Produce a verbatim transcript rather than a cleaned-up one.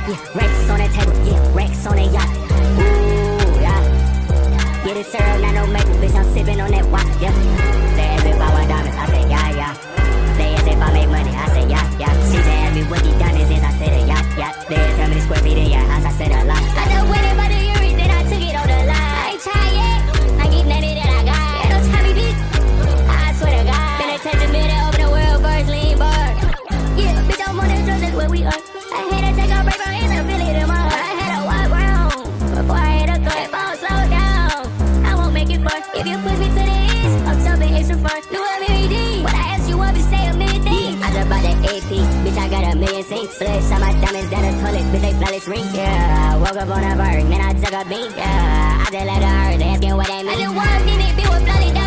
Yeah, Rex on that table, yeah, Rex on that yacht. Ooh, yeah. Get it served, not no maple, bitch, I'm sipping on that wop, yeah. They ask if I want diamonds, I say, yeah, yeah. They ask if I make money, I say, yeah, yeah. She just asked me what these diamonds is, I said, a yacht, yeah. They asked how many square feet in your house, I said, a lot. I just went about the Uri, then I took it on the line. I ain't trying yet, I get nothing that I got. Yeah, don't try me, bitch, I swear to God. Finna touch a minute over the world, first lean bar. Yeah, bitch, I'm on that drugs, that's where we are. I had to take a break from his and feel it in my heart. I had to walk round before I hit a cut. If I don't slow down, I won't make it far. If you push me to the edge, I'm jumping extra far. Do a Mary D. When I ask you what to say a million things, I just bought that A P, bitch, I got a million sinks. Flush on my diamonds down the toilet, bitch, they flawless rings. Yeah, I woke up on a bird, then I took a beat. Yeah, I just let her hurt, they asking what they mean. I just walked in it, bitch, with flawless down.